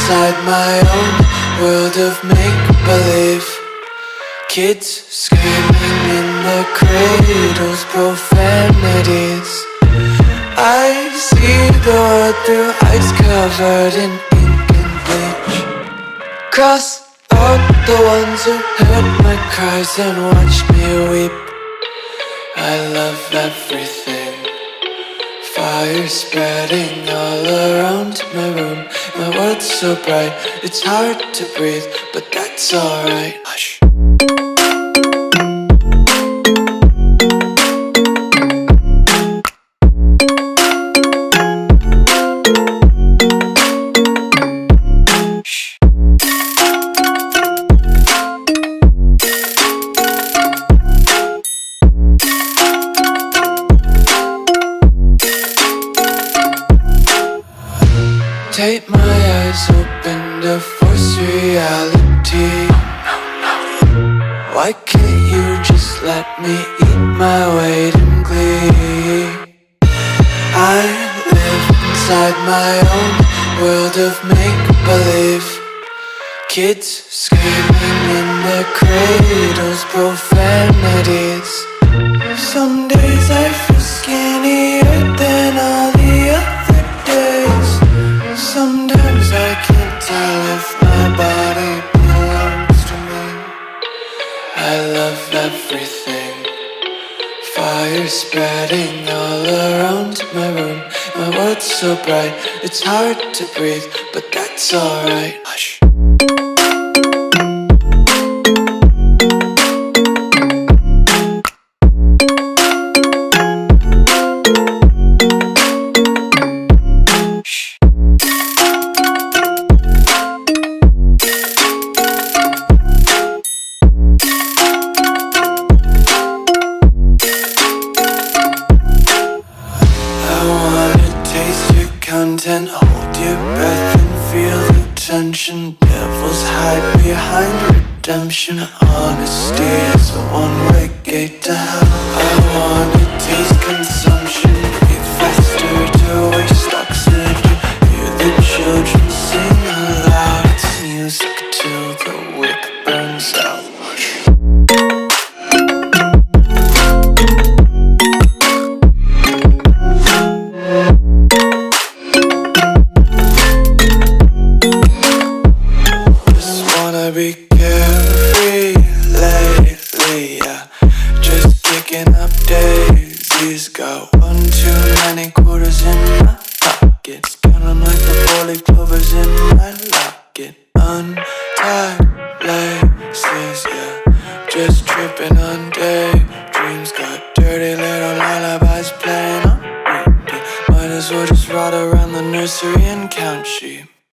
inside my own world of make-believe. Kids screaming in their cradles, profanities. I see the world through ice covered in ink and bleach. Cross out the ones who heard my cries and watched me weep. I love everything. Fire spreading all around my room. My world's so bright, it's hard to breathe, but that's alright. Hush. Take my eyes open to force reality. Why can't you just let me eat my weight in glee? I live inside my own world of make-believe. Kids screaming in their cradles, profanities. Some days I feel skinnier than all the other days. Sometimes I can't tell if my body belongs to me. I love everything. Fire spreading all around my room. My world's so bright, it's hard to breathe, but that's alright. Hush. Content, hold your breath and feel the tension. Devils hide behind redemption. Honesty is a one-way gate to hell. I wanna taste consumption, breathe faster to waste oxygen. Hear the children sing aloud. It's music till the wick burns out. Be carefree lately, yeah. Just kicking up daisies. Got one too many quarters in my pockets. Counting like the 4-leaf clovers in my locket. Untied laces, yeah. Just tripping on daydreams. Got dirty little lullabies playing on repeat. Might as well just ride around the nursery and count sheep.